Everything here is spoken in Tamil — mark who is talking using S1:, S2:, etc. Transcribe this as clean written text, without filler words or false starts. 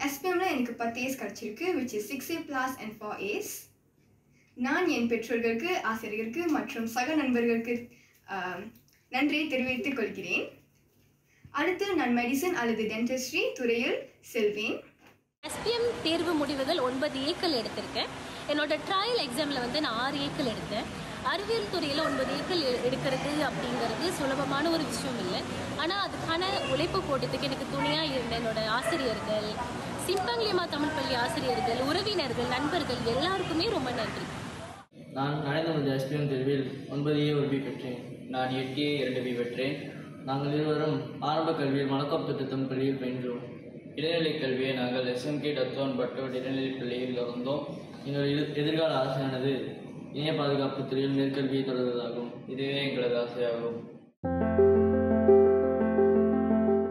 S1: SPMல எனக்கு 10 A's கிடைச்சிருக்கு, which is 6A plus and 4 A's. நான் என் பெற்றோர்களுக்கு, ஆசிரியர்களுக்கு மற்றும் சக நண்பர்களுக்கு நன்றியை தெரிவித்துக் கொள்கிறேன். அடுத்து நான் மெடிசன் அல்லது டென்டிஸ்ட்ரி துறையில் செல்வேன்.
S2: SPM தேர்வு முடிவுகள் 9 Aக்கள் எடுத்திருக்கேன். என்னோட ட்ரையல் எக்ஸாமில் வந்து நான் 6 Aக்கள் எடுத்தேன். அறிவியல் துறையில் 9 Aக்கள் எடுக்கிறது அப்படிங்கிறது சுலபமான ஒரு விஷயம் இல்லை. ஆனால் அதுக்கான உழைப்பு போட்டதுக்கு எனக்கு துணையாக இருந்த என்னோட ஆசிரியர்கள், சிம்பங்கிலியம்மா தமிழ் பள்ளி ஆசிரியர்கள், உறவினர்கள், நண்பர்கள் எல்லாருக்குமே ரொம்ப நன்றி.
S3: நான் நடந்து வந்த SPM தேர்வில் 9A ஒரு B பெற்றேன். நான் 8A 2 B பெற்றேன். நாங்கள் இருவரும் ஆரம்ப கல்வியில் மணக்காப்பு தமிழ் பள்ளியில் பயின்றோம். இடைநிலைக் கல்வியை நாங்கள் SMK டத்தோன் பட்டோட் இடைநிலைப் பள்ளியில் இருந்தோம். எங்கள் எதிர்கால ஆசையானது இணைய பாதுகாப்பு துறையில் மேற்கல்வியை தொடர்வதாகும். இதுவே எங்களது ஆசையாகும்.